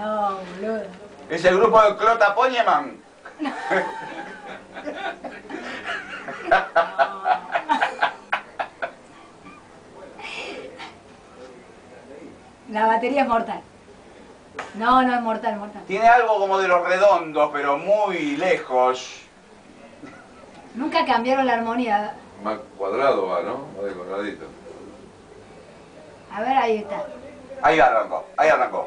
No, boludo. Es el grupo de Clota Ponieman. La batería es mortal. No, no es mortal, mortal. Tiene algo como de Los Redondos, pero muy lejos. Nunca cambiaron la armonía. Más cuadrado va, ¿no? Más de cuadradito. A ver, ahí está. Ahí arrancó, ahí arrancó.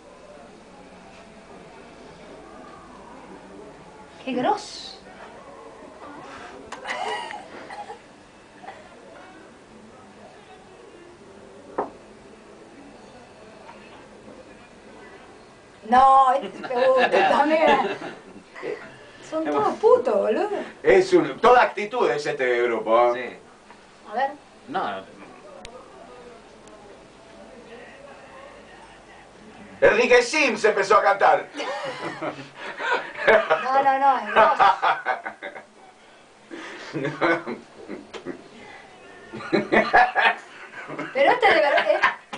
¡Qué grosso! No, también. Son todos putos, boludo. Es toda actitud es este grupo. ¿Eh? Sí. A ver. No, Enrique Sims empezó a cantar. No, es grosso. Pero este de verdad.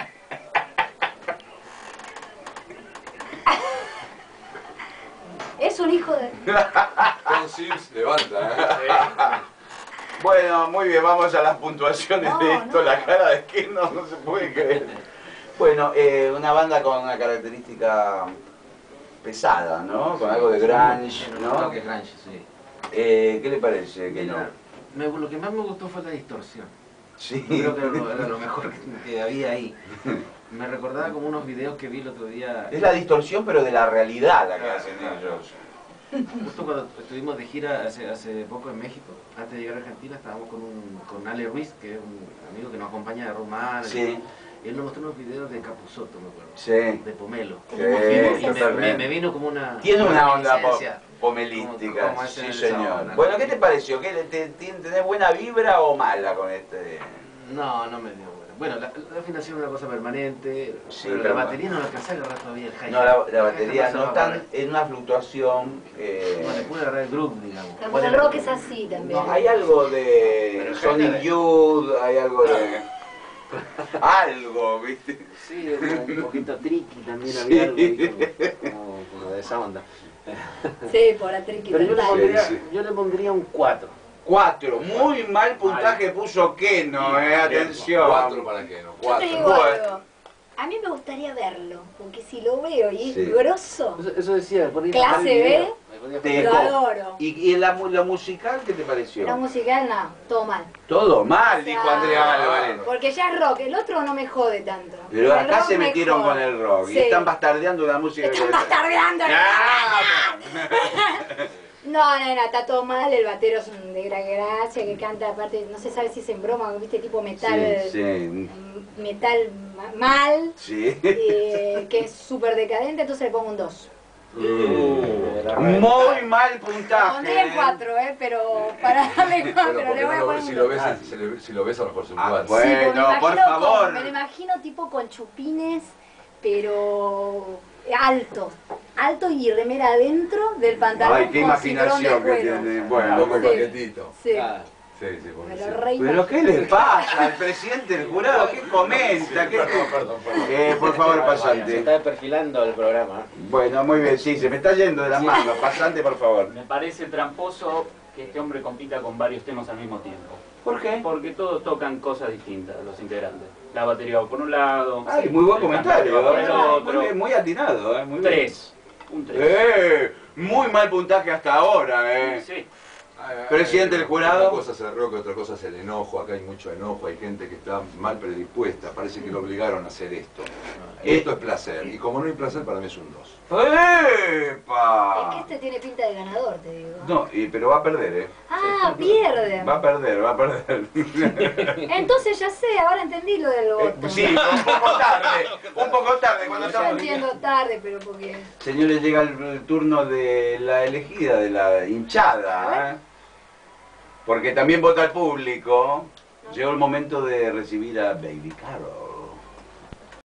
Es un hijo de. Con Sims levanta, Bueno, muy bien, vamos a las puntuaciones No, de esto. no. La cara de que no se puede creer. Bueno, una banda con una característica pesada, ¿no? Con algo de grunge, ¿no? ¿no? Que grunge, sí. ¿Qué le parece que no? Lo que más me gustó fue la distorsión. Sí. Creo que era lo mejor que había ahí. Me recordaba como unos videos que vi el otro día. Es la distorsión, pero de la realidad la que hacen ellos. Justo cuando estuvimos de gira hace poco en México, antes de llegar a Argentina, estábamos con Ale Ruiz, que es un amigo que nos acompaña de Román. Sí. Él nos mostró unos videos de Capusotto, me acuerdo. Sí. De Pomelo. Sí, Y totalmente. me vino como una... Tiene una onda reminiscencia. pomelística, Como sí esa señor. onda. Bueno, ¿qué te pareció? ¿Tenés buena vibra o mala con este? No me dio buena. Bueno, la afinación es una cosa permanente, Sí, pero pero la batería no la alcancé a agarrar todavía el hi-hat. No, la batería no está está en una fluctuación. Bueno, pude agarrar el groove, digamos. Bueno, el rock es así también. No, hay algo de Pero Sonic Youth, hay algo de... algo, ¿viste? Sí, un poquito tricky también Sí. había algo ahí como de esa onda. Sí, por la triqui Pero total. yo le pondría un 4. 4, muy mal puntaje puso Keno, atención. 4 para que no. Yo te digo 4. algo. A mí me gustaría verlo, porque si lo veo y es Sí. grosso, Eso decía, por ahí Clase bajar el B. video. Me ponía a Te lo poner- eco. adoro. ¿Y la musical qué te pareció? La musical no, todo mal. Todo mal, O sea, dijo Andrea Álvarez. Porque ya es rock, el otro no me jode tanto. Pero El acá rock se me metieron jode. con el rock y Sí. están bastardeando la música. Están bastardeando. No, está todo mal, el batero es un de gracia que canta, aparte, no se sabe si es en broma, viste, tipo metal, Sí, metal mal, sí. que es súper decadente, entonces le pongo un 2. Muy mal puntaje. Pondría en 4, pero para darle 4, Bueno, le voy a poner si un lo 2. ves, si lo ves a lo mejor es un Ah, 4. bueno. Sí, porque me por imagino favor. me lo imagino tipo con chupines, pero alto y remera adentro del pantalón. Ay, qué con cinturón de imaginación que cuero. tiene. Un Bueno, poco Sí. paquetito. Sí, Sí, me sí. lo re pero ¿qué le pasa al presidente del jurado? ¿Qué comenta? ¿Qué... Perdón. Por favor, Se pasante. está perfilando el programa. Bueno, muy bien, sí, se me está yendo de las manos. Pasante, por favor. Me parece tramposo que este hombre compita con varios temas al mismo tiempo. ¿Por qué? Porque todos tocan cosas distintas, los integrantes. La batería va por un lado. Ay, muy buen el comentario. cantante va por el Muy otro. bien, muy atinado, muy bien. 3. Un 3. Muy mal puntaje hasta ahora, Sí. Presidente del jurado. Una cosa es el rock, otra cosa es el enojo. Acá hay mucho enojo, hay gente que está mal predispuesta. Parece que lo obligaron a hacer esto. Esto es placer. Y como no hay placer, para mí es un 2. Es que ¡Epa! este tiene pinta de ganador, te digo. No, pero va a perder, Ah, pierde. Va a perder. Entonces ya sé, ahora entendí lo del voto. Sí, un poco tarde, cuando Yo estamos... entiendo tarde, pero porque... Señores, llega el turno de la elegida, de la hinchada, ¿eh? Porque también vota el público. Llegó el momento de recibir a Baby Carol.